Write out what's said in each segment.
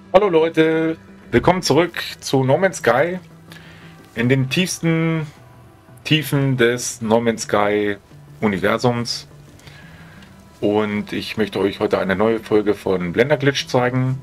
Hallo Leute, willkommen zurück zu No Man's Sky in den tiefsten Tiefen des No Man's Sky Universums. Und ich möchte euch heute eine neue Folge von Blender Glitch zeigen.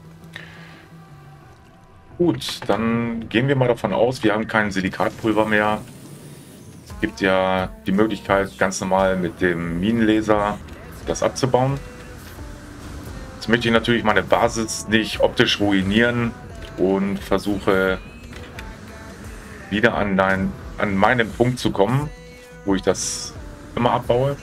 Gut, dann gehen wir mal davon aus, wir haben kein Silikatpulver mehr. Es gibt ja die Möglichkeit, ganz normal mit dem Minenlaser das abzubauen. Jetzt möchte ich natürlich meine Basis nicht optisch ruinieren und versuche wieder an meinen Punkt zu kommen, wo ich das immer abbaue.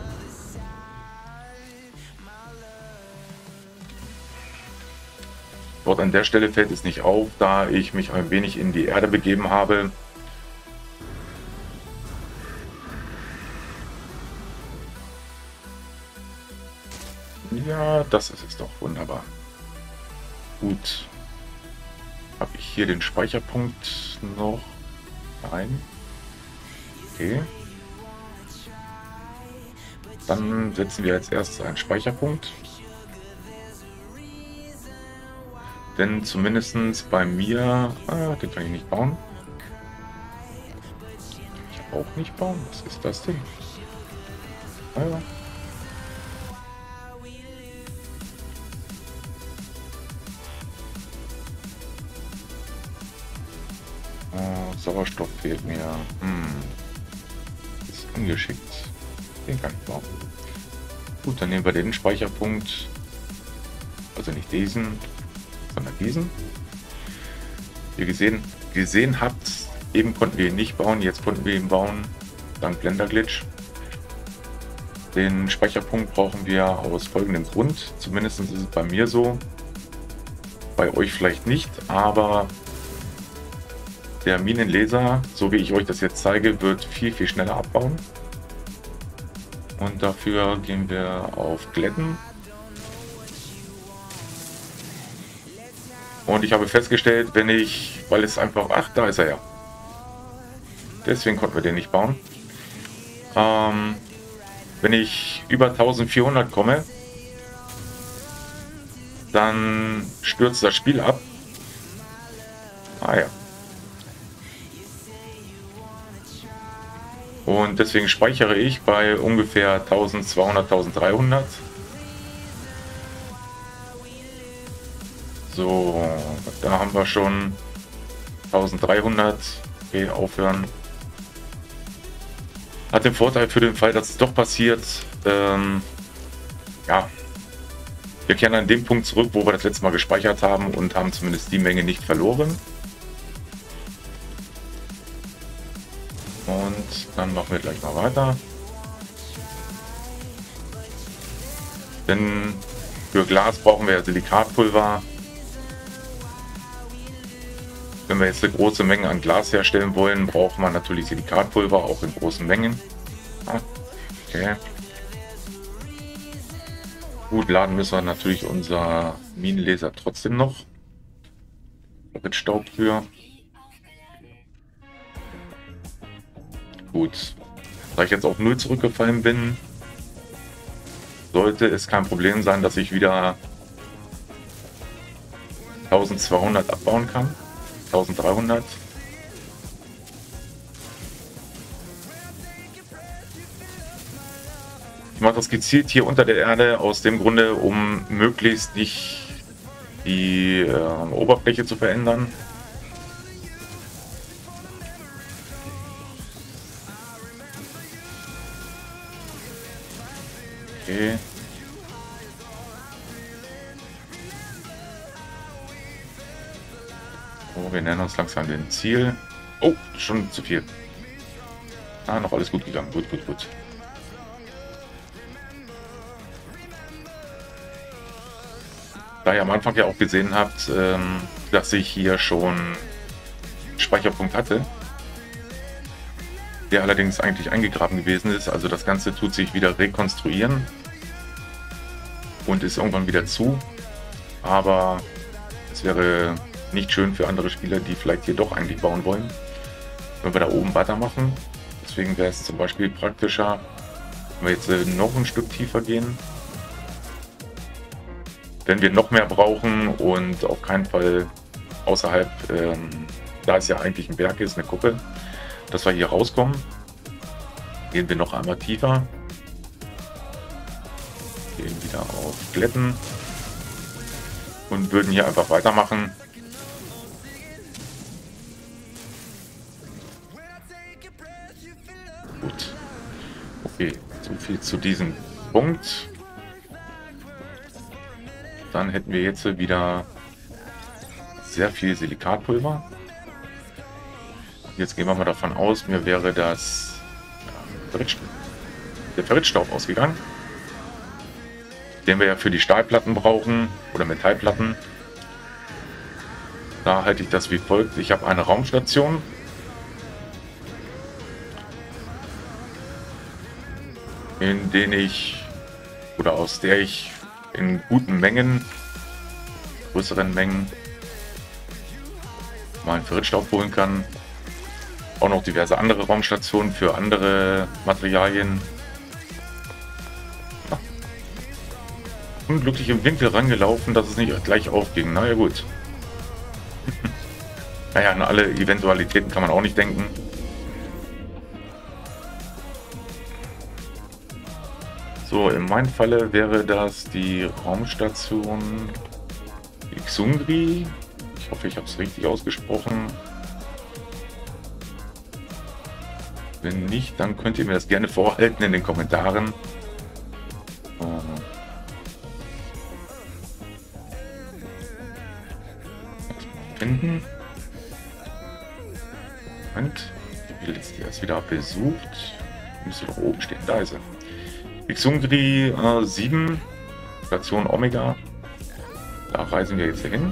Dort an der Stelle fällt es nicht auf, da ich mich ein wenig in die Erde begeben habe. Ja, das ist es doch wunderbar. Gut. Habe ich hier den Speicherpunkt noch? Nein. Okay. Dann setzen wir als erstes einen Speicherpunkt. Denn zumindest bei mir... den kann ich nicht bauen. Ich auch nicht bauen. Was ist das denn? Ja. Sauerstoff fehlt mir. Das ist ungeschickt. Den kann ich bauen. Gut, dann nehmen wir den Speicherpunkt. Also nicht diesen, sondern diesen. Wie ihr gesehen habt, eben konnten wir ihn nicht bauen, jetzt konnten wir ihn bauen. Dank Blender Glitch. Den Speicherpunkt brauchen wir aus folgendem Grund. Zumindest ist es bei mir so. Bei euch vielleicht nicht, aber der Minenlaser, so wie ich euch das jetzt zeige, wird viel schneller abbauen. Und dafür gehen wir auf Glätten. Und ich habe festgestellt, wenn ich, weil es einfach, ach, da ist er ja. Deswegen konnten wir den nicht bauen. Wenn ich über 1400 komme, dann stürzt das Spiel ab. Ah ja. Und deswegen speichere ich bei ungefähr 1200, 1300. So, da haben wir schon 1300. Okay, aufhören. Hat den Vorteil für den Fall, dass es doch passiert. Ja, wir kehren an dem Punkt zurück, wo wir das letzte Mal gespeichert haben und haben zumindest die Menge nicht verloren. Und dann machen wir gleich mal weiter. Denn für Glas brauchen wir ja Silikatpulver. Wenn wir jetzt eine große Menge an Glas herstellen wollen, braucht man natürlich Silikatpulver, auch in großen Mengen. Okay. Gut, laden müssen wir natürlich unser Minenlaser trotzdem noch. Mit Staub für. Gut, da ich jetzt auf 0 zurückgefallen bin, sollte es kein Problem sein, dass ich wieder 1200 abbauen kann. 1300. Ich mache das gezielt hier unter der Erde aus dem Grunde, um möglichst nicht die Oberfläche zu verändern. Okay. Oh, wir nähern uns langsam dem Ziel. Oh, schon zu viel. Ah, noch alles gut gegangen. Gut, gut, gut. Da ihr am Anfang ja auch gesehen habt, dass ich hier schon einen Speicherpunkt hatte, der allerdings eigentlich eingegraben gewesen ist. Also das Ganze tut sich wieder rekonstruieren und ist irgendwann wieder zu. Aber es wäre nicht schön für andere Spieler, die vielleicht hier doch eigentlich bauen wollen, wenn wir da oben weitermachen. Deswegen wäre es zum Beispiel praktischer, wenn wir jetzt noch ein Stück tiefer gehen. wenn wir noch mehr brauchen und auf keinen Fall außerhalb, da es ja eigentlich ein Berg ist, eine Kuppe, dass wir hier rauskommen, gehen wir noch einmal tiefer, gehen wieder auf Glätten und würden hier einfach weitermachen. Gut, okay, so viel zu diesem Punkt. Dann hätten wir jetzt wieder sehr viel Silikatpulver. Jetzt gehen wir mal davon aus, mir wäre das der Ferritstaub ausgegangen, den wir ja für die Stahlplatten brauchen oder Metallplatten. Da halte ich das wie folgt. Ich habe eine Raumstation. In denen ich oder aus der ich in guten Mengen, größeren Mengen, mal einen Ferritstaub holen kann. Auch noch diverse andere Raumstationen für andere Materialien. Ja. Unglücklich im Winkel rangelaufen, dass es nicht gleich aufging. Na ja, gut. Naja, an alle Eventualitäten kann man auch nicht denken. So, in meinem Falle wäre das die Raumstation Xungri. Ich hoffe, ich habe es richtig ausgesprochen. Wenn nicht, dann könnt ihr mir das gerne vorhalten in den Kommentaren. Finden. Und ich will jetzt erst wieder besucht. Müsste doch oben stehen. Da ist er. Xungri 7, Station Omega. Da reisen wir jetzt hin.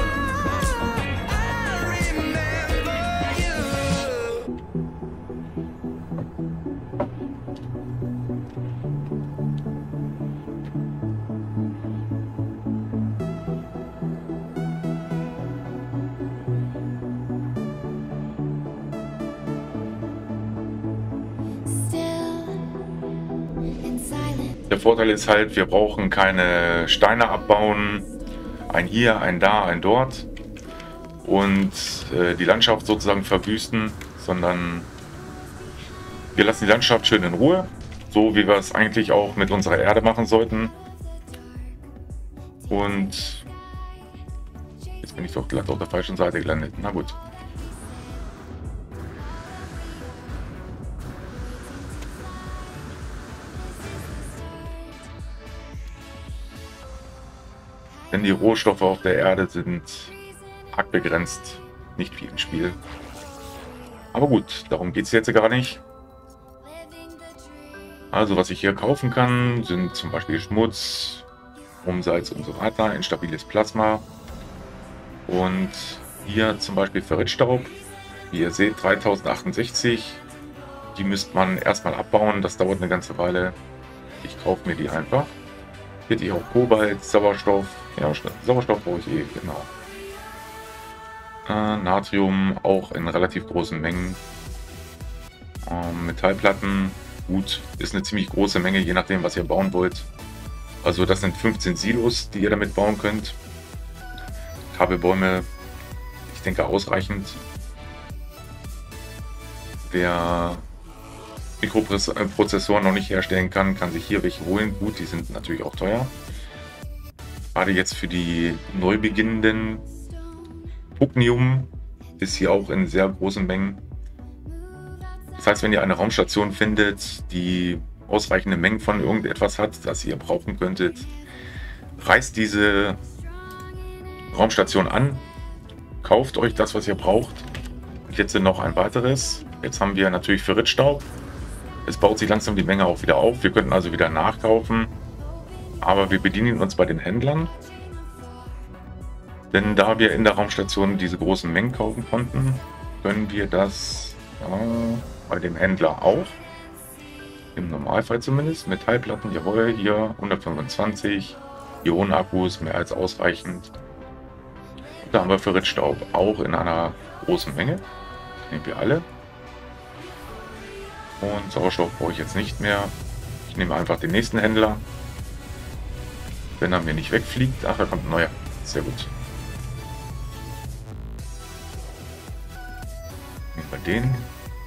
Der Vorteil ist halt, wir brauchen keine Steine abbauen, ein hier, ein da, ein dort und die Landschaft sozusagen verwüsten, sondern wir lassen die Landschaft schön in Ruhe, so wie wir es eigentlich auch mit unserer Erde machen sollten. Und jetzt bin ich doch glatt auf der falschen Seite gelandet. Na gut. Denn die Rohstoffe auf der Erde sind arg begrenzt, nicht viel im Spiel. Aber gut, darum geht es jetzt gar nicht. Also was ich hier kaufen kann, sind zum Beispiel Schmutz, Umsalz und so weiter, instabiles Plasma. Und hier zum Beispiel Ferritstaub. Wie ihr seht, 3068. Die müsste man erstmal abbauen, das dauert eine ganze Weile. Ich kaufe mir die einfach. Hier hätte ich auch Kobalt, Sauerstoff. Ja, Sauerstoff brauche ich eh, genau. Natrium auch in relativ großen Mengen. Metallplatten, gut, ist eine ziemlich große Menge, je nachdem, was ihr bauen wollt. Also das sind 15 Silos, die ihr damit bauen könnt. Kabelbäume, ich denke ausreichend. Wer Mikroprozessoren noch nicht herstellen kann, kann sich hier welche holen. Gut, die sind natürlich auch teuer. Gerade jetzt für die neu beginnenden. Pugnium ist hier auch in sehr großen Mengen. Das heißt, wenn ihr eine Raumstation findet, die ausreichende Mengen von irgendetwas hat, das ihr brauchen könntet, reißt diese Raumstation an, kauft euch das, was ihr braucht. Und jetzt noch ein weiteres. Jetzt haben wir natürlich Ferritstaub. Es baut sich langsam die Menge auch wieder auf. Wir könnten also wieder nachkaufen. Aber wir bedienen uns bei den Händlern. Denn da wir in der Raumstation diese großen Mengen kaufen konnten, können wir das bei dem Händler auch. Im Normalfall zumindest. Metallplatten, jawohl, hier 125. Ionenakkus, mehr als ausreichend. Da haben wir Ferritstaub auch in einer großen Menge. Nehmen wir alle. Und Sauerstoff brauche ich jetzt nicht mehr. Ich nehme einfach den nächsten Händler. wenn er mir nicht wegfliegt. Ach, da kommt ein neuer. Sehr gut. Nehmen wir den.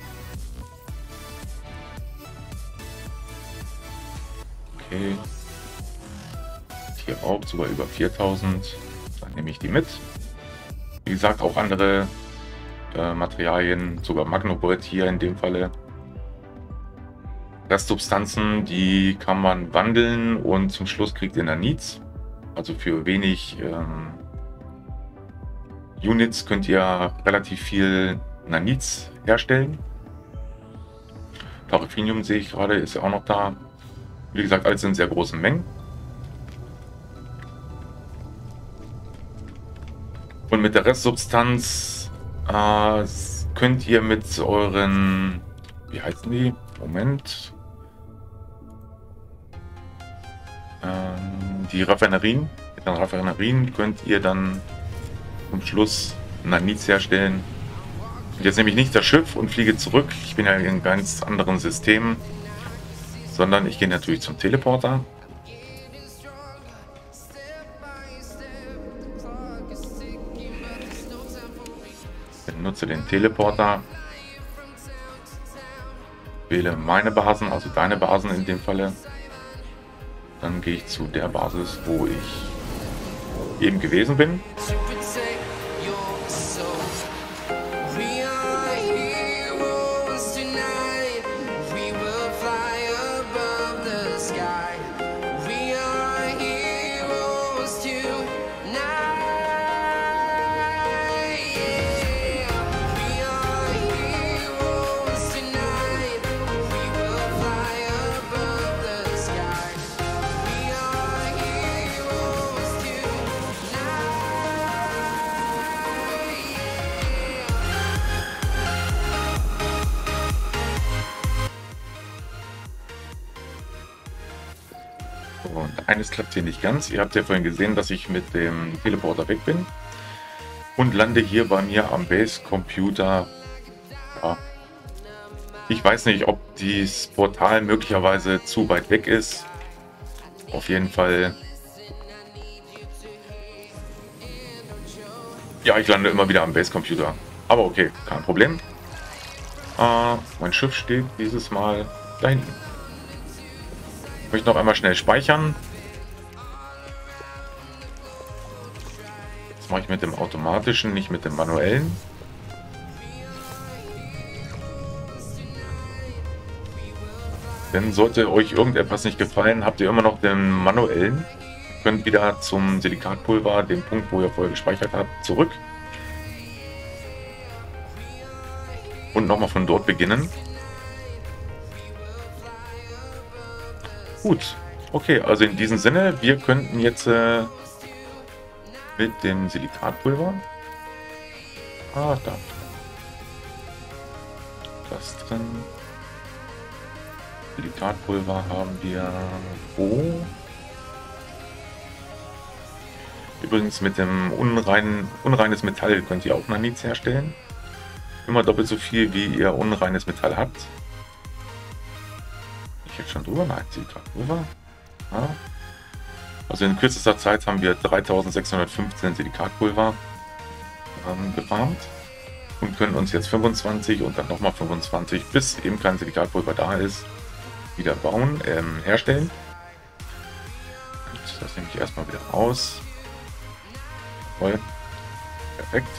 Okay. Hier raubt sogar über 4000. Dann nehme ich die mit. Wie gesagt, auch andere Materialien, sogar Magnobolt hier in dem Falle. Restsubstanzen, die kann man wandeln und zum Schluss kriegt ihr Nanites. Also für wenig Units könnt ihr relativ viel Nanites herstellen. Paraffinium sehe ich gerade, ist ja auch noch da. Wie gesagt, alles in sehr großen Mengen. Und mit der Restsubstanz könnt ihr mit euren, wie heißen die? Moment. Die Raffinerien. Mit den Raffinerien könnt ihr dann zum Schluss Nanites herstellen. Und jetzt nehme ich nicht das Schiff und fliege zurück. Ich bin ja in einem ganz anderen System. Sondern ich gehe natürlich zum Teleporter. Benutze den Teleporter. Wähle meine Basen, also deine Basen in dem Falle. Dann gehe ich zu der Basis, wo ich eben gewesen bin. Und eines klappt hier nicht ganz. Ihr habt ja vorhin gesehen, dass ich mit dem Teleporter weg bin. Und lande hier bei mir am Base-Computer. Ja. Ich weiß nicht, ob dieses Portal möglicherweise zu weit weg ist. Auf jeden Fall. Ja, ich lande immer wieder am Base-Computer. Aber okay, kein Problem. Mein Schiff steht dieses Mal da hinten. Ich möchte noch einmal schnell speichern. Das mache ich mit dem automatischen, nicht mit dem manuellen. Denn sollte euch irgendetwas nicht gefallen, habt ihr immer noch den manuellen. Ihr könnt wieder zum Silikatpulver, dem Punkt, wo ihr vorher gespeichert habt, zurück. Und nochmal von dort beginnen. Gut, okay, also in diesem Sinne, wir könnten jetzt mit dem Silikatpulver, da, das drin, Silikatpulver haben wir wo? Übrigens mit dem unreines Metall könnt ihr auch Nanites herstellen, immer doppelt so viel wie ihr unreines Metall habt. Jetzt schon drüber? Nein, sie gerade drüber. Ja. Also in kürzester Zeit haben wir 3615 Silikatpulver gefarmt und können uns jetzt 25 und dann nochmal 25, bis eben kein Silikatpulver da ist, wieder bauen, herstellen. Und das nehme ich erstmal wieder raus. Toll. Perfekt.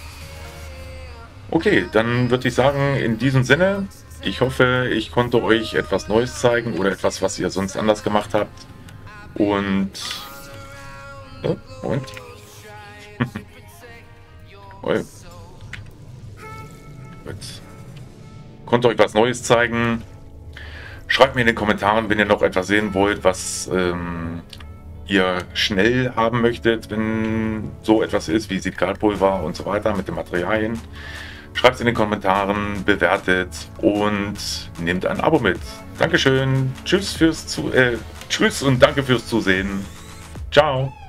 Okay, dann würde ich sagen, in diesem Sinne, ich hoffe, ich konnte euch etwas Neues zeigen oder etwas, was ihr sonst anders gemacht habt. Und... Oh, Moment. Konnte euch was Neues zeigen. Schreibt mir in den Kommentaren, wenn ihr noch etwas sehen wollt, was ihr schnell haben möchtet, wenn so etwas ist wie Silikatpulver und so weiter mit den Materialien. Schreibt es in den Kommentaren, bewertet und nehmt ein Abo mit. Dankeschön, tschüss und danke fürs Zusehen. Ciao.